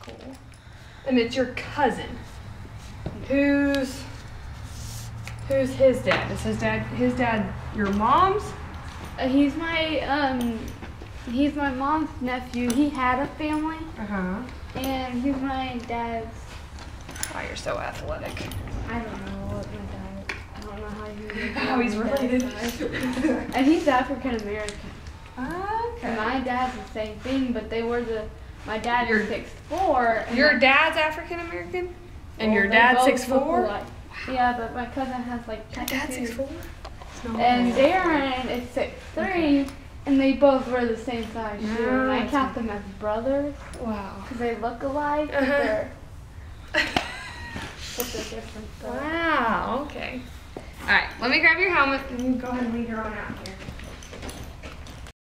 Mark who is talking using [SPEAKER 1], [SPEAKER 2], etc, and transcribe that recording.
[SPEAKER 1] Cool. And it's your cousin. Who's his dad? Is his dad your mom's?
[SPEAKER 2] He's my mom's nephew. He had a family. And he's my dad's.
[SPEAKER 1] Wow, you're so athletic.
[SPEAKER 2] I don't know what my dad. I don't know
[SPEAKER 1] How he's related.
[SPEAKER 2] And he's African American.
[SPEAKER 1] Okay.
[SPEAKER 2] And my dad's the same thing, but my dad is 6'4".
[SPEAKER 1] Your dad's African American? And your dad's 6'4"?
[SPEAKER 2] Yeah, but my cousin has like.
[SPEAKER 1] Your dad's 6'4"?
[SPEAKER 2] And Darren is 6'3", and they both were the same size too. And I count them as brothers.
[SPEAKER 1] Wow.
[SPEAKER 2] Because they look alike, but they're different.
[SPEAKER 1] Wow, okay. Alright, let me grab your helmet and go ahead and lead her on out here.